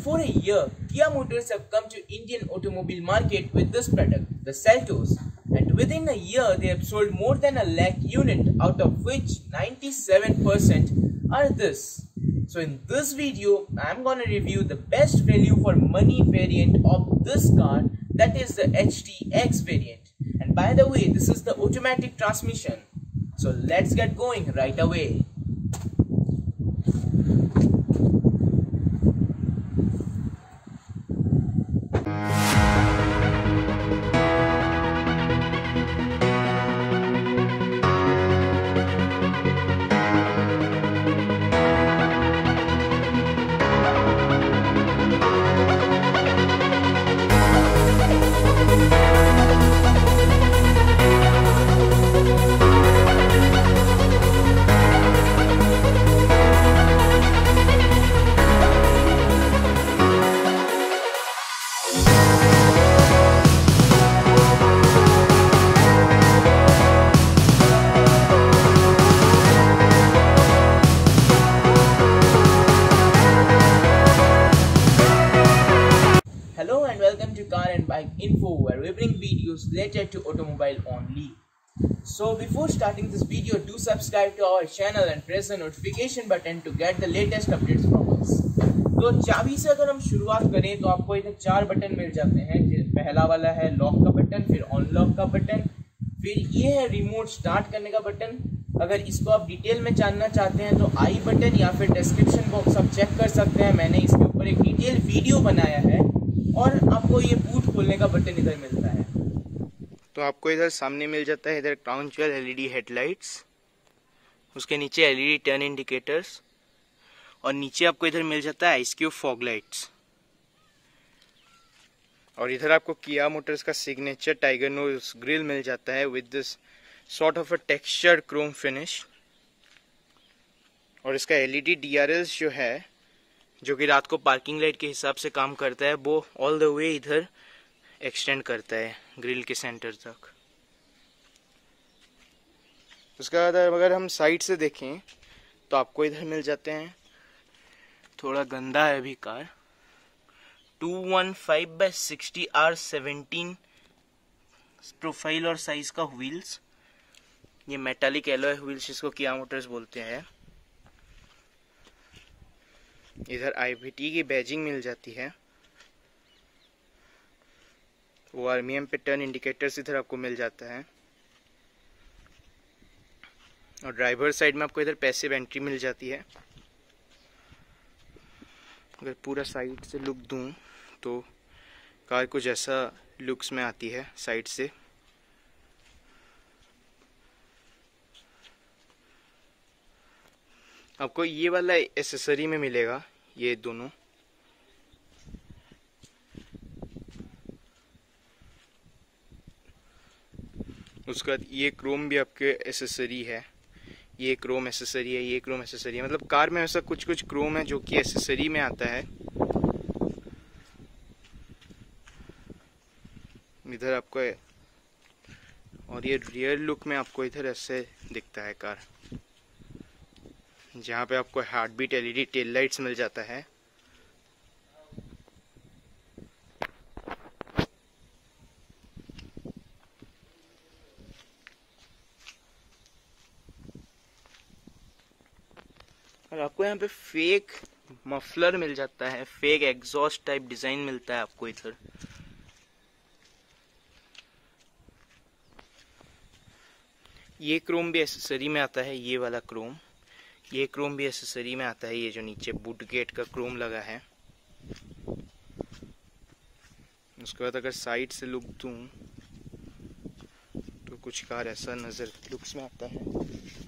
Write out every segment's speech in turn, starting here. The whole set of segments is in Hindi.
for a year, Kia Motors have come to Indian automobile market with this product, the Seltos. And within a year, they have sold more than 1 lakh unit, out of which 97% are this. So in this video, I am gonna review the best value for money variant of this car, that is the HTX variant. And by the way, this is the automatic transmission. So let's get going right away. Hello and welcome to Car and Bike Info, where we bring videos related to automobile only. So before starting this video, do subscribe to our channel and press the notification button to get the latest updates from us. तो चाबी से अगर हम शुरुआत करें तो आपको इधर 4 बटन मिल जाते हैं। पहला वाला है लॉक का बटन, फिर अनलॉक का बटन, फिर ये है रिमोट स्टार्ट करने का बटन। अगर इसको आप डिटेल में जानना चाहते हैं तो आई बटन या फिर डिस्क्रिप्शन बॉक्स आप चेक कर सकते हैं। मैंने इसके ऊपर एक डिटेल वीडियो बनाया है। और आपको ये बूट खोलने का बटन इधर मिलता है। तो आपको इधर सामने मिल जाता है इधर क्राउन ज्वेल एलईडी हेडलाइट्स, उसके नीचे एलईडी टर्न इंडिकेटर्स, और नीचे आपको इधर मिल जाता है आइस क्यूब फॉग लाइट्स। और इधर आपको किया मोटर्स का सिग्नेचर टाइगर नोज ग्रिल मिल जाता है with this sort of a textured chrome finish. और इसका एलईडी डीआरएल जो है, जो कि रात को पार्किंग लाइट के हिसाब से काम करता है, वो ऑल द वे इधर एक्सटेंड करता है ग्रिल के सेंटर तक। उसके बाद अगर हम साइड से देखें तो आपको इधर मिल जाते हैं, थोड़ा गंदा है अभी कार, 215/60 R17 प्रोफाइल और साइज का व्हील्स। ये मेटालिक एलॉय व्हील्स जिसको किया मोटर्स बोलते हैं। इधर IVT की बैजिंग मिल जाती है। ORMM पे टर्न इंडिकेटर्स इधर आपको मिल जाता है। और ड्राइवर साइड में आपको इधर पैसिव एंट्री मिल जाती है। अगर पूरा साइड से लुक दूं तो कार कुछ ऐसा लुक्स में आती है साइड से। आपको ये वाला एसेसरी में मिलेगा, ये दोनों। उसके बाद ये क्रोम भी आपके एसेसरी है, ये क्रोम एसेसरी है, ये क्रोम एसेसरी है। मतलब कार में ऐसा कुछ कुछ क्रोम है जो कि एसेसरी में आता है। इधर आपको और ये रियर लुक में आपको इधर ऐसे दिखता है कार, जहाँ पे आपको heart beat LED tail lights मिल जाता है। और आपको यहाँ पे फेक मफलर मिल जाता है, फेक एग्जॉस्ट टाइप डिजाइन मिलता है आपको इधर। ये क्रोम भी एसेसरी में आता है, ये वाला क्रोम। ये क्रोम भी एसेसरी में आता है, ये जो नीचे बूट गेट का क्रोम लगा है। उसके बाद अगर साइड से लुक दूं तो कुछ कार ऐसा नजर लुक्स में आता है।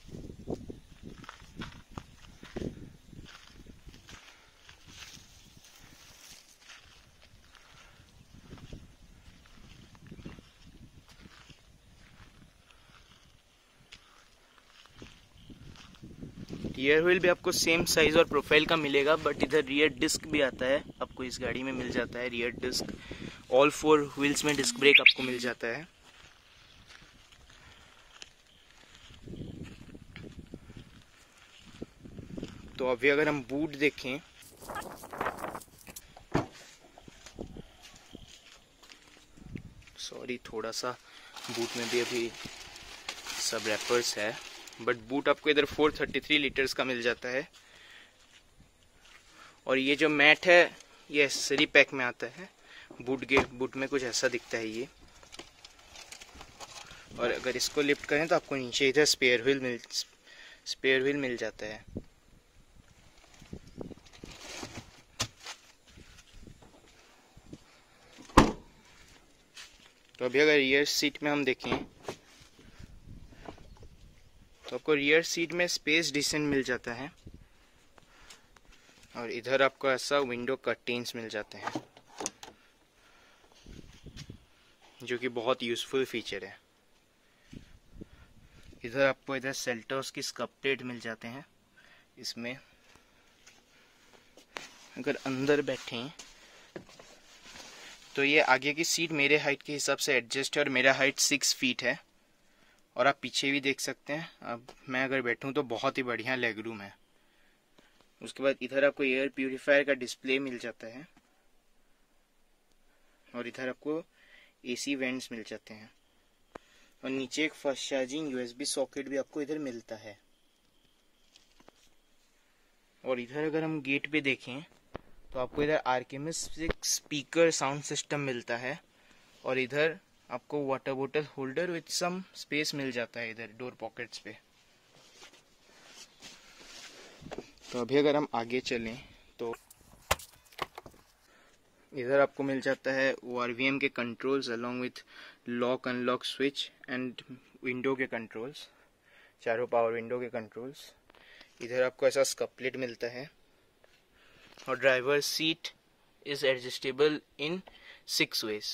रियर व्हील भी आपको सेम साइज और प्रोफाइल का मिलेगा, बट इधर रियर डिस्क भी आता है आपको, इस गाड़ी में मिल जाता है रियर डिस्क। ऑल 4 व्हील्स में डिस्क ब्रेक आपको मिल जाता है। तो अभी अगर हम बूट देखें सॉरी, थोड़ा सा बूट में भी अभी सब रैपर्स है, बट बूट आपको इधर 433 लीटर्स का मिल जाता है। और ये जो मैट है ये एसेसरी पैक में आता है। बूट में कुछ ऐसा दिखता है ये। और अगर इसको लिफ्ट करें तो आपको नीचे इधर स्पेयर व्हील मिल जाता है। तो अभी अगर रियर सीट में हम देखें तो आपको रियर सीट में स्पेस डिसेंट मिल जाता है। और इधर आपको ऐसा विंडो कर्टेन्स मिल जाते हैं, जो कि बहुत यूज़फुल फीचर है। इधर आपको इधर सेल्टोस की स्कप प्लेट मिल जाते हैं। इसमें अगर अंदर बैठें तो ये आगे की सीट मेरे हाइट के हिसाब से एडजस्ट है, और मेरा हाइट 6 फीट है। और आप पीछे भी देख सकते हैं, अब मैं अगर बैठूं तो बहुत ही बढ़िया लेग रूम है। उसके बाद इधर आपको एयर प्यूरिफायर का डिस्प्ले मिल जाता है, और इधर आपको एसी वेंट्स मिल जाते हैं। और नीचे एक फास्ट चार्जिंग यूएसबी सॉकेट भी आपको इधर मिलता है। और इधर अगर हम गेट पे देखें तो आपको इधर आर्केमिस्ट स्पीकर साउंड सिस्टम मिलता है। और इधर आपको वाटर बोतल होल्डर विद सम स्पेस मिल जाता है इधर डोर पॉकेट्स पे। तो अभी अगर हम आगे चलें तो इधर आपको मिल जाता है ORVM के controls along with lock unlock switch and window के कंट्रोल्स, चारों पावर विंडो के कंट्रोल्स। इधर आपको ऐसा स्कप प्लेट मिलता है। और driver seat is adjustable in 6 ways.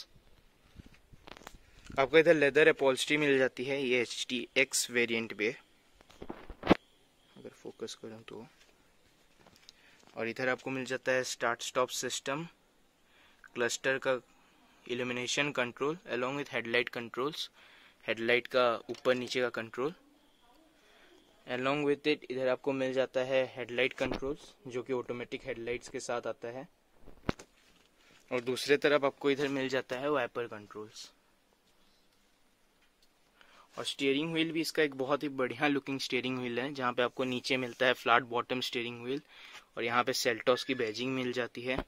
आपको इधर लेदर अपॉल्स्ट्री मिल जाती है, ये HTX वेरिएंट पे, अगर फोकस करूं तो। और इधर आपको मिल जाता है स्टार्ट स्टॉप सिस्टम, क्लस्टर का illumination control along with headlight controls, headlight का ऊपर नीचे का कंट्रोल। अलोंग विथ इट इधर आपको मिल जाता है हेडलाइट कंट्रोल्स, जो कि ऑटोमेटिक हेडलाइट्स के साथ आता है। और दूसरे तरफ आपको इधर मिल जाता है वाइपर कंट्रोल्स। और स्टीयरिंग व्हील भी इसका एक बहुत ही बढ़िया लुकिंग स्टीयरिंग व्हील है, जहाँ पे आपको नीचे मिलता है फ्लैट बॉटम स्टीयरिंग व्हील, और यहाँ पे सेल्टोस की बैजिंग मिल जाती है।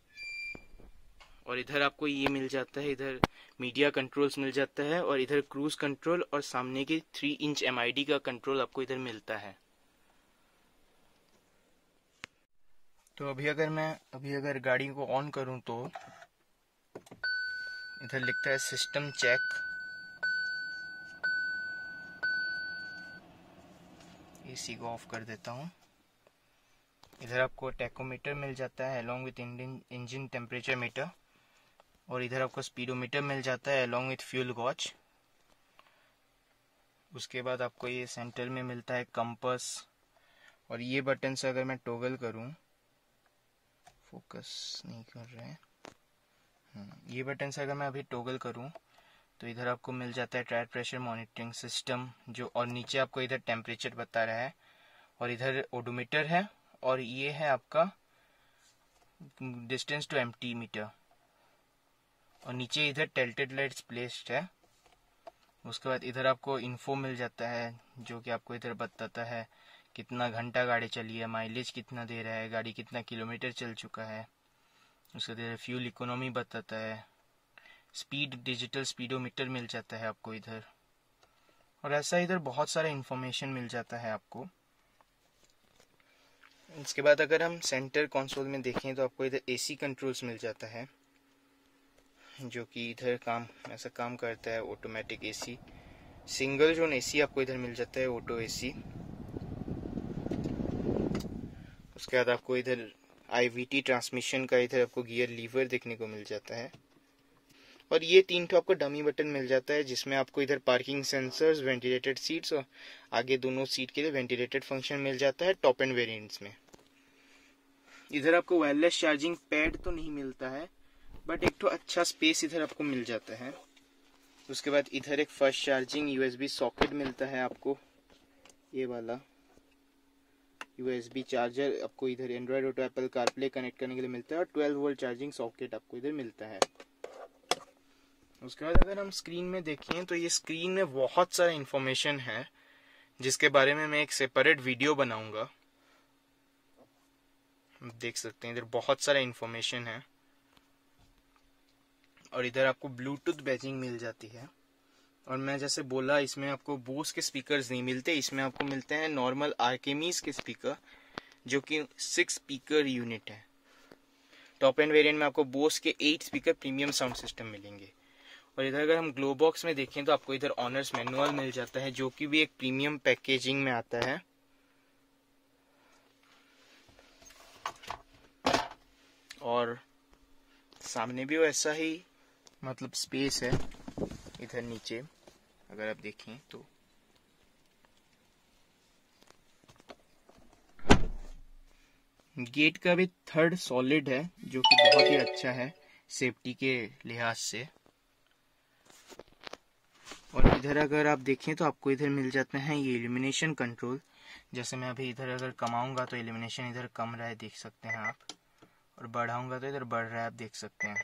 और इधर आपको ये मिल जाता है, इधर मीडिया कंट्रोल्स मिल जाता है, और इधर क्रूज कंट्रोल और सामने की 3 इंच MID का कंट्रोल आपको इधर मिलता है। तो अभी अगर गाड़ी को ऑन करूं तो इधर लिखता है सिस्टम चेक। एसी को ऑफ कर देता हूं। इधर आपको टैकोमीटर मिल जाता है along with engine temperature meter. और इधर आपको स्पीडोमीटर मिल जाता है अलोंग विथ फ्यूल गॉज। उसके बाद आपको ये सेंटर में मिलता है कंपास। और ये बटन से अगर मैं टॉगल करूं, फोकस नहीं कर रहे हैं, ये बटन से अगर मैं अभी टॉगल करूं तो इधर आपको मिल जाता है टायर प्रेशर मॉनिटरिंग सिस्टम, जो और नीचे आपको इधर टेम्परेचर बता रहा है। और इधर ओडोमीटर है, और ये है आपका डिस्टेंस टू एम्प्टी मीटर। और नीचे इधर टिल्टेड लाइट्स प्लेस्ड है। उसके बाद इधर आपको इन्फो मिल जाता है, जो कि आपको इधर बताता है कितना घंटा गाड़ी चली है, माइलेज कितना दे रहा है, गाड़ी कितना किलोमीटर चल चुका है। उसके बाद फ्यूल इकोनॉमी बताता है, स्पीड डिजिटल स्पीडोमीटर मिल जाता है आपको इधर। और ऐसा इधर बहुत सारा इन्फॉर्मेशन मिल जाता है आपको। इसके बाद अगर हम सेंटर कंसोल में देखें तो आपको इधर एसी कंट्रोल्स मिल जाता है, जो कि इधर ऐसा काम करता है automatic AC. Single zone AC आपको इधर मिल जाता है, ऑटो एसी। उसके बाद आपको इधर IVT ट्रांसमिशन का इधर आपको गियर लीवर देखने को मिल जाता है। और ये 3 ठो आपको डमी बटन मिल जाता है, जिसमें आपको इधर पार्किंग सेंसर्स, वेंटिलेटेड सीट्स और आगे दोनों सीट के लिए वेंटिलेटेड फंक्शन मिल जाता है टॉप एंड वेरिएंट्स में। इधर आपको वायरलेस चार्जिंग पैड तो नहीं मिलता है, बट एक तो अच्छा स्पेस इधर आपको मिल जाता है। उसके बाद इधर एक फास्ट चार्जिंग USB सॉकेट मिलता है आपको, ये वाला USB चार्जर आपको इधर Android auto Apple CarPlay connect करने के लिए मिलता है। और 12 वोल्ट चार्जिंग सॉकेट आपको इधर मिलता है। उसके बाद अगर हम स्क्रीन में देखें तो ये स्क्रीन में बहुत सारा इंफॉर्मेशन है जिसके बारे में मैं एक सेपरेट वीडियो बनाऊंगा। देख सकते हैं इधर बहुत सारा इंफॉर्मेशन है। और इधर आपको ब्लूटूथ बैजिंग मिल जाती है। और मैं जैसे बोला इसमें आपको बोस के स्पीकर्स नहीं मिलते, इसमें आपको मिलते हैं नॉर्मल आर्केमीज के स्पीकर जो कि 6 स्पीकर यूनिट है। टॉप एंड वेरिएंट में आपको बोस के 8 स्पीकर प्रीमियम साउंड सिस्टम मिलेंगे। और इधर अगर हम ग्लो बॉक्स में देखें तो आपको इधर ऑनर्स मैनुअल मिल जाता है जो कि भी एक प्रीमियम पैकेजिंग में आता है। और सामने भी वैसा ही मतलब स्पेस है इधर नीचे अगर आप देखें तो। गेट का भी 3rd सॉलिड है जो कि बहुत ही अच्छा है सेफ्टी के लिहाज से। और इधर अगर आप देखें तो आपको इधर मिल जाते हैं ये इल्यूमिनेशन कंट्रोल। जैसे मैं अभी इधर अगर कमाऊंगा तो इल्यूमिनेशन इधर कम रहा है, देख सकते हैं आप, और बढ़ाऊंगा तो इधर बढ़ रहा है, आप देख सकते हैं।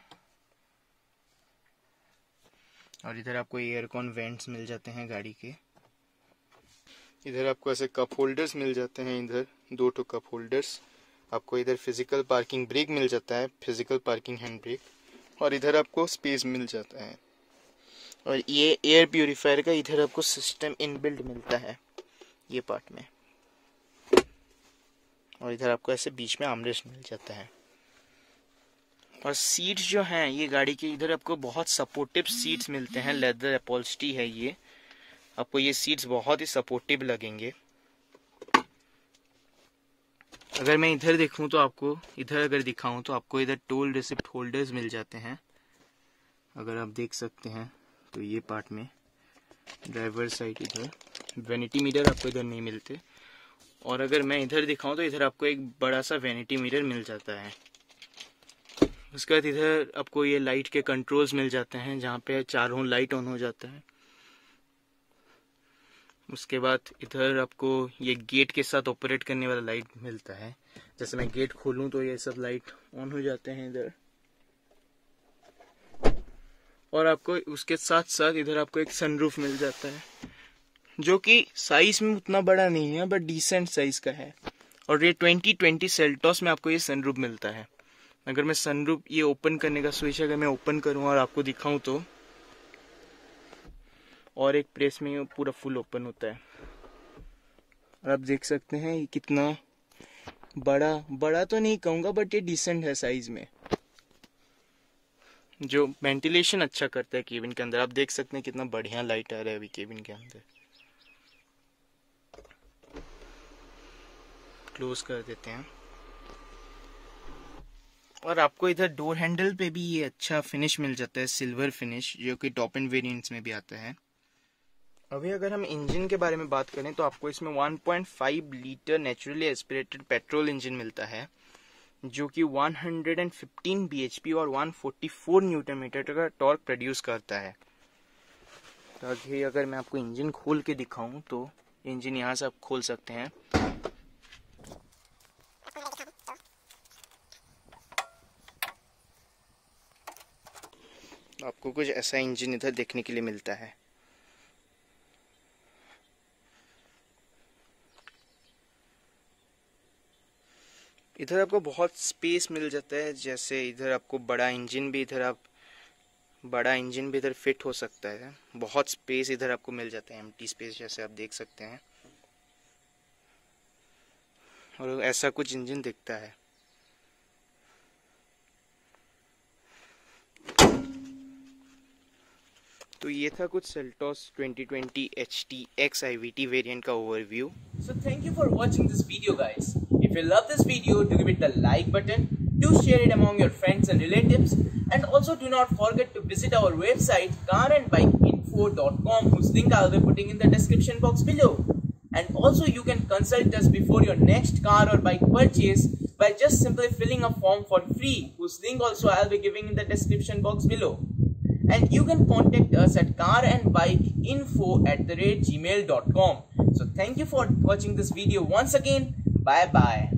और इधर आपको एयरकॉन वेंट्स मिल जाते हैं गाड़ी के। इधर आपको ऐसे कप होल्डर्स मिल जाते हैं, इधर 2 कप होल्डर्स। आपको इधर फिजिकल पार्किंग ब्रेक मिल जाता है, फिजिकल पार्किंग हैंड ब्रेक। और इधर आपको स्पेस मिल जाता है। और ये एयर प्यूरिफायर का इधर आपको सिस्टम इनबिल्ट मिलता है ये पार्ट में। और इधर आपको ऐसे बीच में आर्मरेस्ट मिल जाता है। और सीट्स जो हैं ये गाड़ी के इधर आपको बहुत सपोर्टिव सीट्स मिलते हैं, लेदर अपॉल्स्ट्री है ये। आपको ये सीट्स बहुत ही सपोर्टिव लगेंगे। अगर मैं इधर देखूं तो आपको इधर अगर दिखाऊं तो आपको इधर टोल रिसिप्ट होल्डर्स मिल जाते हैं, अगर आप देख सकते हैं तो ये पार्ट में। ड्राइवर साइड इधर वैनिटी मिरर आपको इधर नहीं मिलते। और अगर मैं इधर दिखाऊं तो इधर आपको एक बड़ा सा वैनिटी मिरर मिल जाता है। उसके बाद इधर आपको ये लाइट के कंट्रोल्स मिल जाते हैं जहाँ पे चारों लाइट ऑन हो जाता है। उसके बाद इधर आपको ये गेट के साथ ऑपरेट करने वाला लाइट मिलता है। जैसे मैं गेट खोलूं तो ये सब लाइट ऑन हो जाते हैं इधर। और आपको उसके साथ साथ इधर आपको एक सनरूफ मिल जाता है जो कि साइज में उतना बड़ा नहीं है बट डिसेंट साइज का है। और ये 2020 सेल्टॉस में आपको ये सनरूफ मिलता है। अगर मैं सनरूफ ये ओपन करने का स्विच अगर मैं ओपन करूं और आपको दिखाऊं तो और एक प्रेस में ये पूरा फुल ओपन होता है। और आप देख सकते हैं ये कितना बड़ा तो नहीं कहूंगा बट ये डिसेंट है साइज में, जो वेंटिलेशन अच्छा करता है केबिन के अंदर। आप देख सकते हैं कितना बढ़िया लाइट आ रहा है अभी केबिन के अंदर। क्लोज कर देते हैं। और आपको इधर डोर हैंडल पे भी ये अच्छा फिनिश मिल जाता है, सिल्वर फिनिश, जो कि टॉप एंड वेरिएंट्स में भी आता है। अभी अगर हम इंजन के बारे में बात करें तो आपको इसमें 1.5 litre naturally aspirated petrol engine मिलता है जो कि 115 bhp और 144 न्यूटन मीटर का टॉर्क प्रोड्यूस करता है। तो अभी अगर मैं आपको इंजन खोल के दिखाऊं तो इंजन यहाँ से आप खोल सकते हैं। आपको कुछ ऐसा इंजन इधर देखने के लिए मिलता है। इधर आपको बहुत स्पेस मिल जाता है। जैसे इधर आपको बड़ा इंजन भी इधर फिट हो सकता है। बहुत स्पेस इधर आपको मिल जाता है, एम्प्टी स्पेस जैसे आप देख सकते हैं। और ऐसा कुछ इंजन दिखता है। तो ये था कुछ सेल्टॉस 2020 HTX IVT वेरिएंट का overview. So thank you for watching this video, guys. If you love this video, do give it the like button, do share it among your friends and relatives, and also do not forget to visit our website carandbikeinfo.com, whose link I'll be putting in the description box below. And also you can consult us before your next car or bike purchase by just simply filling a form for free, whose link also I'll be giving in the description box below. And you can contact us at carandbikeinfo@gmail.com. So thank you for watching this video once again. Bye bye.